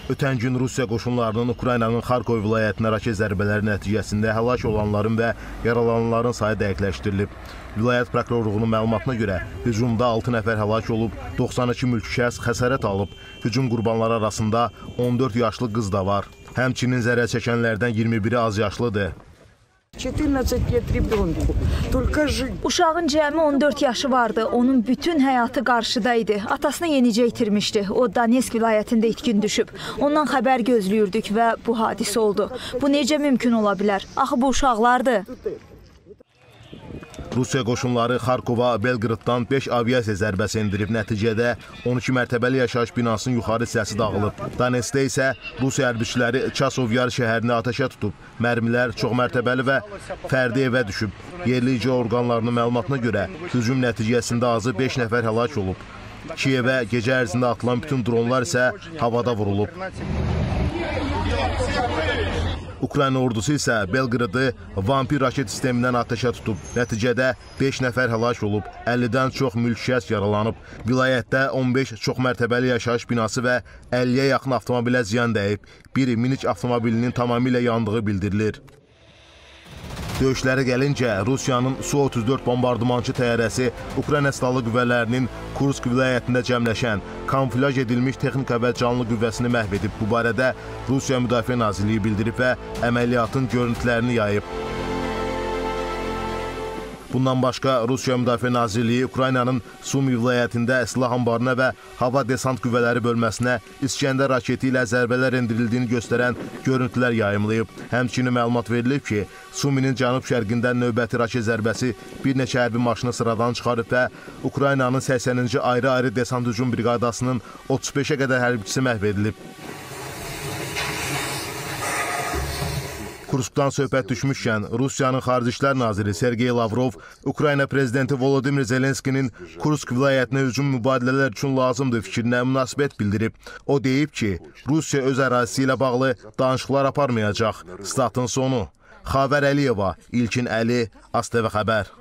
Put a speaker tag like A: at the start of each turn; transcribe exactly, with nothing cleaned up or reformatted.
A: Ötən gün Rusiya qoşunlarının Ukraynanın Xarkov vilayətinə raket zərbələri nəticəsində həlak olanların və yaralananların sayı dəqiqləşdirilib. Vilayət prokurorluğunun məlumatına görə hücumda altı nəfər həlak olub, doxsan iki mülki şəxs xəsarət alıb. Hücum qurbanları arasında on dörd yaşlı qız da var. Həmçinin zərər çəkənlərdən iyirmi biri az yaşlıdır.
B: Uşağın cəmi on dörd yaşı vardı. Onun bütün həyatı qarşıdaydı. Atasını yenicə itirmişdi. O Donetsk vilayətində itkin düşüb. Ondan xəbər gözləyirdik və bu hadisə oldu. Bu necə mümkün ola bilər? Axı bu uşaqlardır.
A: Rusiya qoşunları Xarkova, Belqraddan beş aviasiya zərbəsi endirib. Nəticədə on iki mərtəbəli yaşayış binasının yuxarı hissəsi dağılıb. Donetskdə isə Rusiya hərbiçiləri Çasov Yar şəhərini atəşə tutub. Mərmilər çox mərtəbəli və fərdi evə düşüb. Yerli icra orqanlarının məlumatına görə hücum nəticəsində azı beş nəfər həlak olub. Kiyevə gecə ərzində atılan bütün dronlar isə havada vurulub. Ukrayna ordusu isə Belqradı vampir raket sistemindən atəşə tutub. Nəticədə beş nəfər həlak olub, əllidən çox mülki şəxs yaralanıb. Vilayətdə on beş çoxmərtəbəli yaşayış binası və əlliyə yaxın avtomobilə ziyan dəyib. Bir minik avtomobilinin tamamilə yandığı bildirilir. Döyüşlərə gəlincə, Rusiyanın Su otuz dörd bombardımançı təyyarəsi Ukrayna Silahlı Qüvvələrinin Kursk vilayətində cəmləşən kamuflaj edilmiş texnika və canlı qüvvəsini məhv edib. Bu barədə Rusiya Müdafiə Nazirliyi bildirib və əməliyyatın görüntülərini yayıb. Bundan başqa Rusiya Müdafiə Nazirliyi Ukraynanın Sumi vilayətində silah anbarına və hava desant qüvvələri bölməsinə İskəndər raketi ilə zərbələr endirildiyini göstərən görüntülər yayımlayıb. Həmçinin məlumat verilib ki, Suminin cənub-şərqində növbəti raket zərbəsi bir neçə hərbi maşını sıradan çıxarıb və Ukraynanın səksəninci ayrı-ayrı desant hücum briqadasının otuz beşə qədər hərbçisi məhv edilib. Kurskdan söhbət düşmüşkən, Rusiyanın Xarici İşlər Naziri Sergey Lavrov, Ukrayna Prezidenti Volodimir Zelenskinin Kursk vilayətinə hücum mübadilələr üçün lazımdır fikrinə münasibət bildirib. O deyib ki, Rusiya öz ərazisi ilə bağlı danışıqlar aparmayacaq. Statın sonu. Xavər Əliyeva, İlkin Əli, AzTV xəbər.